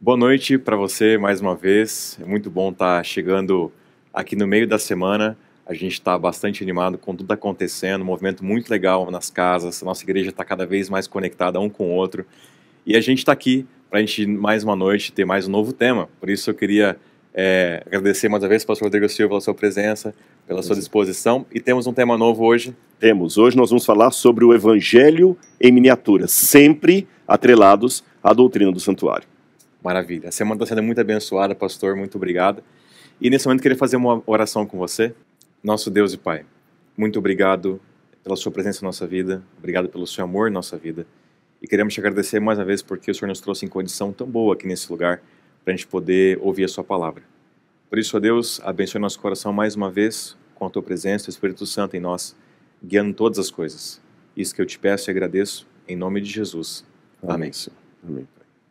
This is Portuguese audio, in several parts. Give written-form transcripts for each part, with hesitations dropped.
Boa noite para você mais uma vez. É muito bom estar chegando aqui no meio da semana. A gente está bastante animado com tudo acontecendo, um movimento muito legal nas casas. A nossa igreja está cada vez mais conectada um com o outro. E a gente está aqui para a gente, mais uma noite, ter mais um novo tema. Por isso eu queria agradecer mais uma vez, pastor Rodrigo Silva, pela sua presença, pela sua disposição. E temos um tema novo hoje. Hoje nós vamos falar sobre o Evangelho em miniatura, sempre atrelados à doutrina do santuário. Maravilha. A semana está sendo muito abençoada, pastor. Muito obrigado. E nesse momento eu queria fazer uma oração com você. Nosso Deus e Pai, muito obrigado pela sua presença na nossa vida. Obrigado pelo seu amor na nossa vida. E queremos te agradecer mais uma vez porque o Senhor nos trouxe em condição tão boa aqui nesse lugar para a gente poder ouvir a sua palavra. Por isso, ó Deus, abençoe nosso coração mais uma vez com a tua presença, o Espírito Santo em nós, guiando todas as coisas. Isso que eu te peço e agradeço em nome de Jesus. Amém. Amém.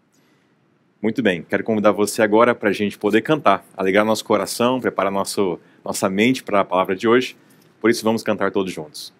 Muito bem, quero convidar você agora para a gente poder cantar, alegrar nosso coração, preparar nossa mente para a palavra de hoje. Por isso, vamos cantar todos juntos.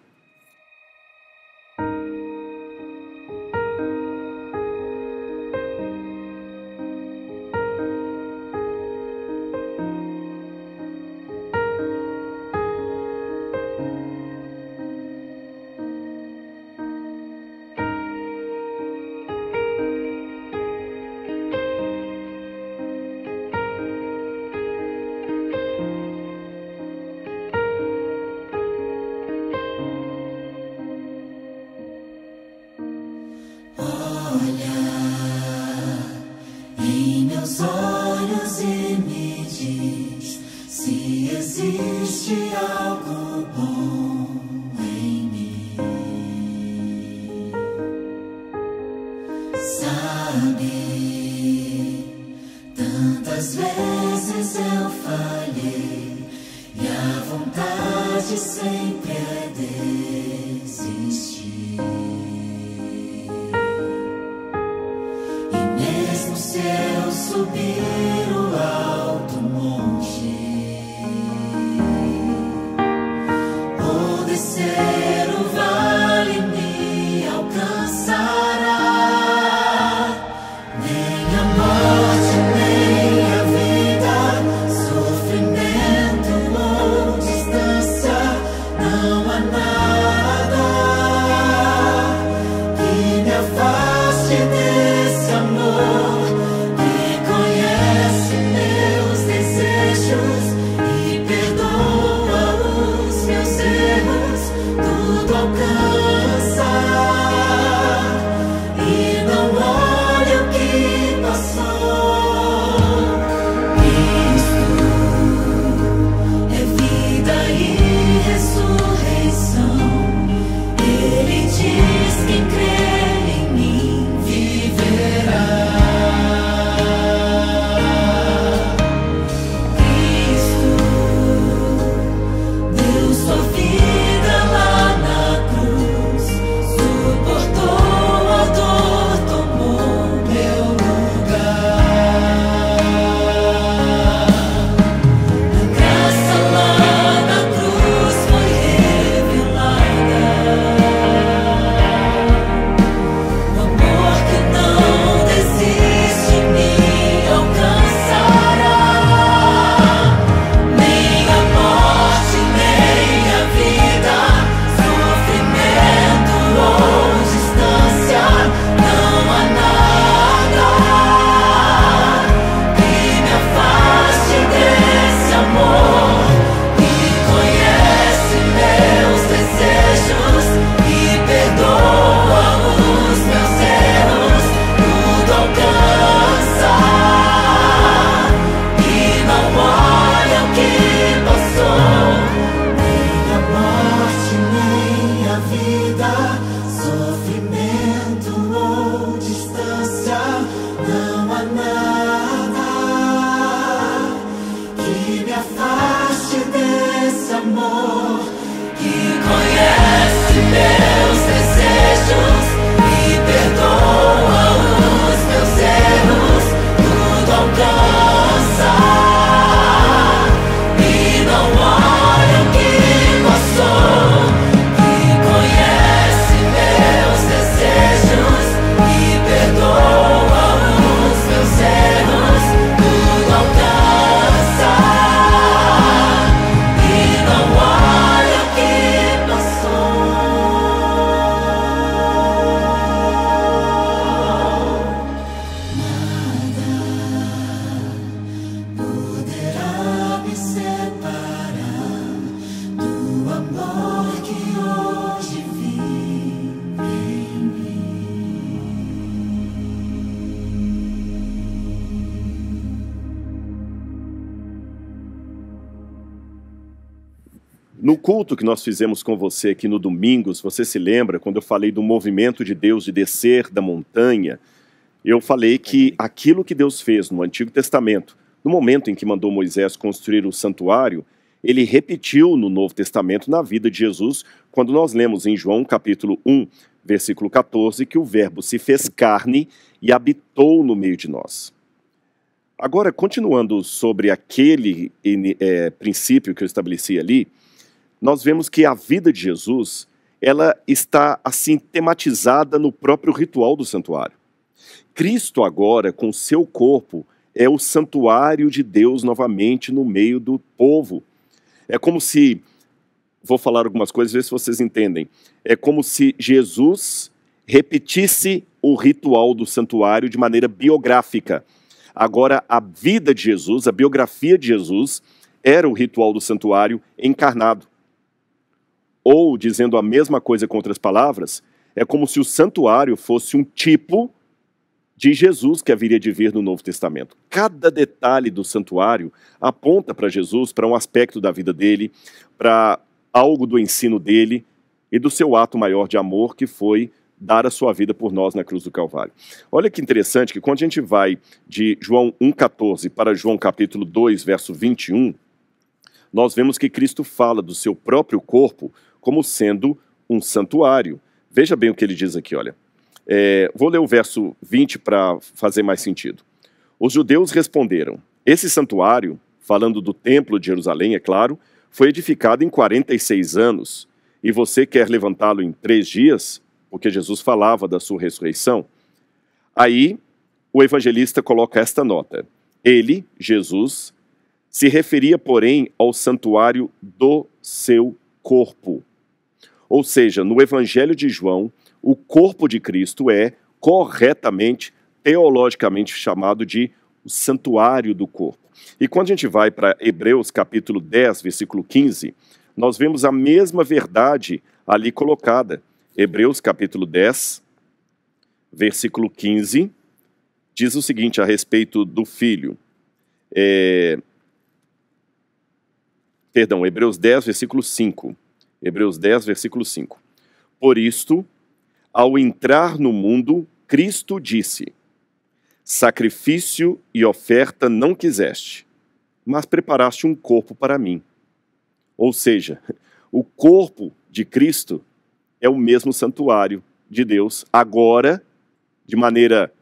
Desse amor que conhece No culto que nós fizemos com você aqui no domingo, se você se lembra, quando eu falei do movimento de Deus de descer da montanha, eu falei que aquilo que Deus fez no Antigo Testamento, no momento em que mandou Moisés construir o santuário, ele repetiu no Novo Testamento na vida de Jesus, quando nós lemos em João capítulo 1, versículo 14, que o Verbo se fez carne e habitou no meio de nós. Agora, continuando sobre aquele princípio que eu estabeleci ali, nós vemos que a vida de Jesus, ela está assim tematizada no próprio ritual do santuário. Cristo agora, com seu corpo, é o santuário de Deus novamente no meio do povo. É como se, vou falar algumas coisas, ver se vocês entendem, é como se Jesus repetisse o ritual do santuário de maneira biográfica. Agora, a vida de Jesus, a biografia de Jesus, era o ritual do santuário encarnado. Ou, dizendo a mesma coisa com outras palavras, é como se o santuário fosse um tipo de Jesus que haveria de vir no Novo Testamento. Cada detalhe do santuário aponta para Jesus, para um aspecto da vida dele, para algo do ensino dele e do seu ato maior de amor, que foi dar a sua vida por nós na cruz do Calvário. Olha que interessante que quando a gente vai de João 1,14 para João capítulo 2, verso 21, nós vemos que Cristo fala do seu próprio corpo como sendo um santuário. Veja bem o que ele diz aqui, olha. Vou ler o verso 20 para fazer mais sentido. Os judeus responderam: esse santuário, falando do templo de Jerusalém, é claro, foi edificado em 46 anos, e você quer levantá-lo em 3 dias? Porque Jesus falava da sua ressurreição. Aí, o evangelista coloca esta nota. Ele, Jesus, se referia, porém, ao santuário do seu corpo. Ou seja, no Evangelho de João, o corpo de Cristo é corretamente, teologicamente chamado de o santuário do corpo. E quando a gente vai para Hebreus capítulo 10, versículo 15, nós vemos a mesma verdade ali colocada. Hebreus capítulo 10, versículo 15, diz o seguinte a respeito do Filho. Hebreus 10, versículo 5. Hebreus 10, versículo 5. Por isto, ao entrar no mundo, Cristo disse: sacrifício e oferta não quiseste, mas preparaste um corpo para mim. Ou seja, o corpo de Cristo é o mesmo santuário de Deus, agora, de maneira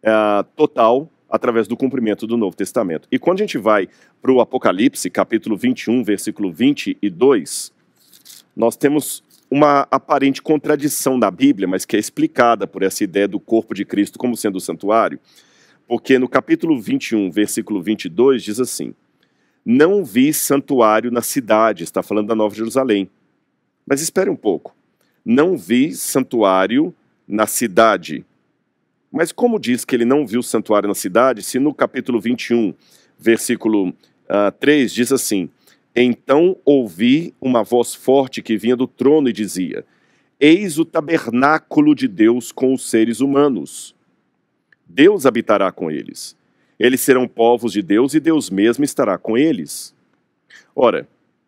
total, através do cumprimento do Novo Testamento. E quando a gente vai para o Apocalipse, capítulo 21, versículo 22, nós temos uma aparente contradição na Bíblia, mas que é explicada por essa ideia do corpo de Cristo como sendo o santuário, porque no capítulo 21, versículo 22, diz assim: não vi santuário na cidade, está falando da Nova Jerusalém. Mas espere um pouco. Não vi santuário na cidade. Mas como diz que ele não viu santuário na cidade, se no capítulo 21, versículo 3, diz assim: então ouvi uma voz forte que vinha do trono e dizia: eis o tabernáculo de Deus com os seres humanos. Deus habitará com eles. Eles serão povos de Deus e Deus mesmo estará com eles. Ora,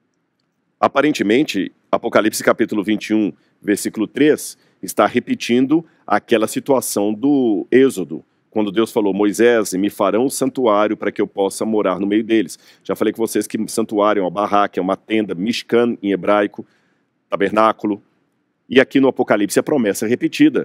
aparentemente, Apocalipse capítulo 21, versículo 3, está repetindo aquela situação do Êxodo, quando Deus falou: Moisés, me farão um santuário para que eu possa morar no meio deles. Já falei com vocês que santuário é uma barraca, é uma tenda, mishkan em hebraico, tabernáculo. E aqui no Apocalipse a promessa é repetida.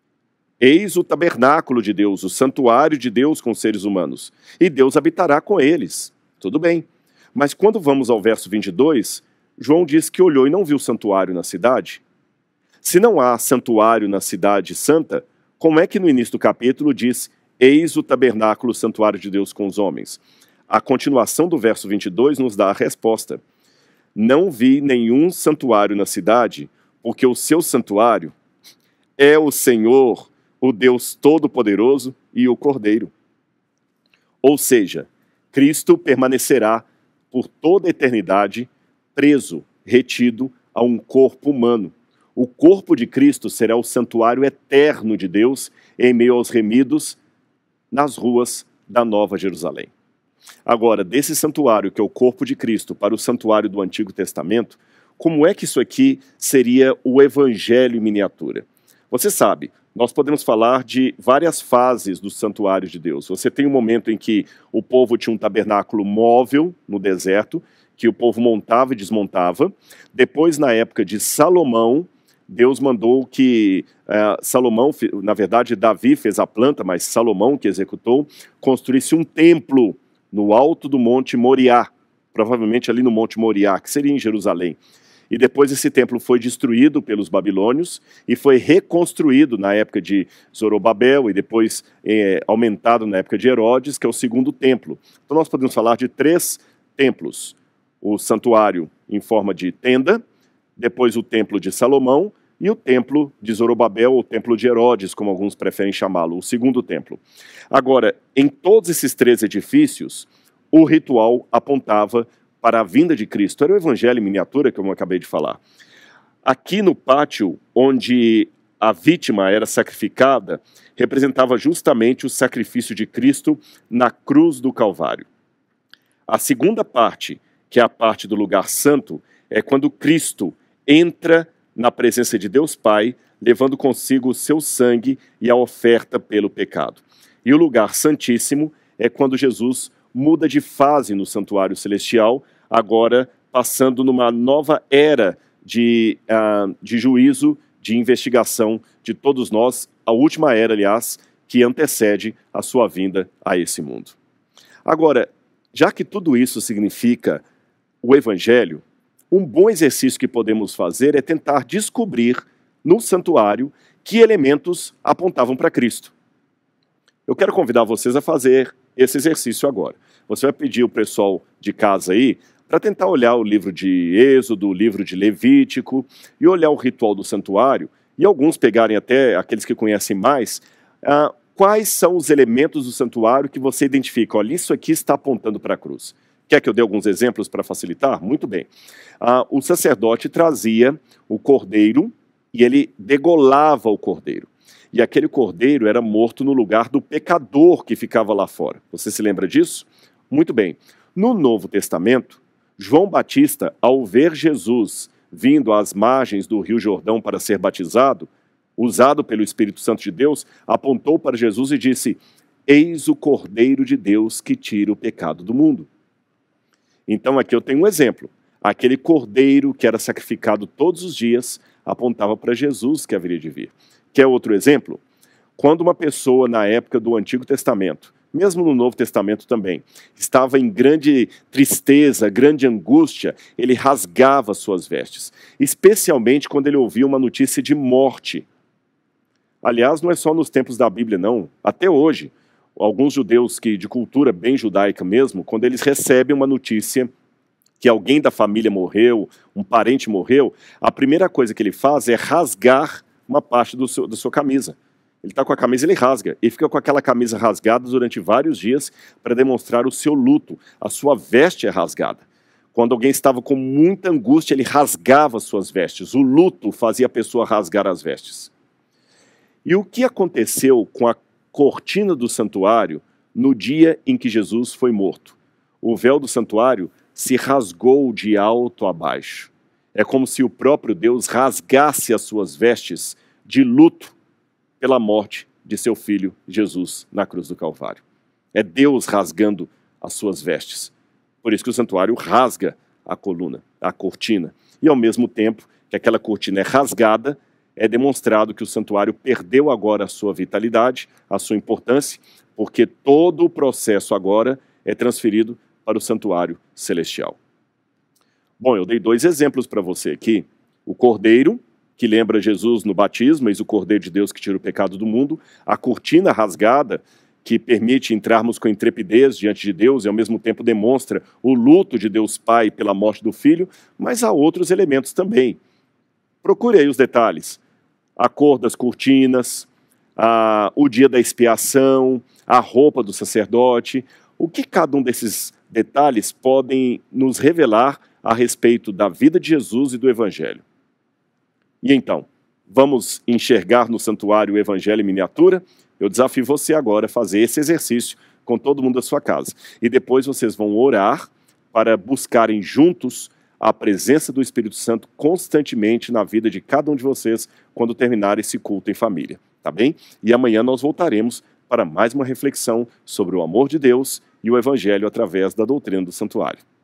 Eis o tabernáculo de Deus, o santuário de Deus com os seres humanos, e Deus habitará com eles. Tudo bem. Mas quando vamos ao verso 22, João diz que olhou e não viu santuário na cidade. Se não há santuário na cidade santa, como é que no início do capítulo diz: eis o tabernáculo, o santuário de Deus com os homens? A continuação do verso 22 nos dá a resposta. Não vi nenhum santuário na cidade, porque o seu santuário é o Senhor, o Deus Todo-Poderoso e o Cordeiro. Ou seja, Cristo permanecerá por toda a eternidade preso, retido a um corpo humano. O corpo de Cristo será o santuário eterno de Deus em meio aos remidos nas ruas da Nova Jerusalém. Agora, desse santuário que é o corpo de Cristo para o santuário do Antigo Testamento, como é que isso aqui seria o evangelho em miniatura? Você sabe, nós podemos falar de várias fases do santuário de Deus. Você tem um momento em que o povo tinha um tabernáculo móvel no deserto, que o povo montava e desmontava. Depois, na época de Salomão, Deus mandou que Salomão, na verdade Davi fez a planta, mas Salomão que executou, construísse um templo no alto do Monte Moriá, provavelmente ali no Monte Moriá, que seria em Jerusalém. E depois esse templo foi destruído pelos babilônios e foi reconstruído na época de Zorobabel e depois aumentado na época de Herodes, que é o segundo templo. Então nós podemos falar de 3 templos. O santuário em forma de tenda, depois o templo de Salomão e o templo de Zorobabel, ou o templo de Herodes, como alguns preferem chamá-lo, o segundo templo. Agora, em todos esses 3 edifícios, o ritual apontava para a vinda de Cristo. Era o evangelho em miniatura, como eu acabei de falar. Aqui no pátio, onde a vítima era sacrificada, representava justamente o sacrifício de Cristo na cruz do Calvário. A segunda parte, que é a parte do lugar santo, é quando Cristo entra na presença de Deus Pai, levando consigo o seu sangue e a oferta pelo pecado. E o lugar santíssimo é quando Jesus muda de fase no santuário celestial, agora passando numa nova era de juízo, de investigação de todos nós, a última era, aliás, que antecede a sua vinda a esse mundo. Agora, já que tudo isso significa o Evangelho, um bom exercício que podemos fazer é tentar descobrir no santuário que elementos apontavam para Cristo. Eu quero convidar vocês a fazer esse exercício agora. Você vai pedir o pessoal de casa aí para tentar olhar o livro de Êxodo, o livro de Levítico e olhar o ritual do santuário e alguns pegarem até aqueles que conhecem mais, quais são os elementos do santuário que você identifica? Olha, isso aqui está apontando para a cruz. Quer que eu dê alguns exemplos para facilitar? Muito bem. O sacerdote trazia o cordeiro e ele degolava o cordeiro. E aquele cordeiro era morto no lugar do pecador que ficava lá fora. Você se lembra disso? Muito bem. No Novo Testamento, João Batista, ao ver Jesus vindo às margens do Rio Jordão para ser batizado, usado pelo Espírito Santo de Deus, apontou para Jesus e disse: "Eis o Cordeiro de Deus que tira o pecado do mundo." Então aqui eu tenho um exemplo. Aquele cordeiro que era sacrificado todos os dias apontava para Jesus que haveria de vir. Quer outro exemplo? Quando uma pessoa na época do Antigo Testamento, mesmo no Novo Testamento também, estava em grande tristeza, grande angústia, ele rasgava suas vestes, especialmente quando ele ouvia uma notícia de morte. Aliás, não é só nos tempos da Bíblia, não. Até hoje, alguns judeus de cultura bem judaica mesmo, quando eles recebem uma notícia que alguém da família morreu, um parente morreu, a primeira coisa que ele faz é rasgar uma parte da sua camisa. Ele está com a camisa, ele rasga, e fica com aquela camisa rasgada durante vários dias para demonstrar o seu luto. A sua veste é rasgada. Quando alguém estava com muita angústia, ele rasgava suas vestes. O luto fazia a pessoa rasgar as vestes. E o que aconteceu com a cortina do santuário no dia em que Jesus foi morto? O véu do santuário se rasgou de alto a baixo. É como se o próprio Deus rasgasse as suas vestes de luto pela morte de seu filho Jesus na cruz do Calvário. É Deus rasgando as suas vestes. Por isso que o santuário rasga a coluna, a cortina. E ao mesmo tempo que aquela cortina é rasgada, é demonstrado que o santuário perdeu agora a sua vitalidade, a sua importância, porque todo o processo agora é transferido para o santuário celestial. Bom, eu dei 2 exemplos para você aqui. O cordeiro, que lembra Jesus no batismo, eis o Cordeiro de Deus que tira o pecado do mundo. A cortina rasgada, que permite entrarmos com intrepidez diante de Deus e ao mesmo tempo demonstra o luto de Deus Pai pela morte do Filho, mas há outros elementos também. Procure aí os detalhes. A cor das cortinas, o dia da expiação, a roupa do sacerdote. O que cada um desses detalhes podem nos revelar a respeito da vida de Jesus e do Evangelho? E então, vamos enxergar no santuário o Evangelho em miniatura? Eu desafio você agora a fazer esse exercício com todo mundo da sua casa. E depois vocês vão orar para buscarem juntos a presença do Espírito Santo constantemente na vida de cada um de vocês quando terminar esse culto em família, tá bem? E amanhã nós voltaremos para mais uma reflexão sobre o amor de Deus e o Evangelho através da doutrina do santuário.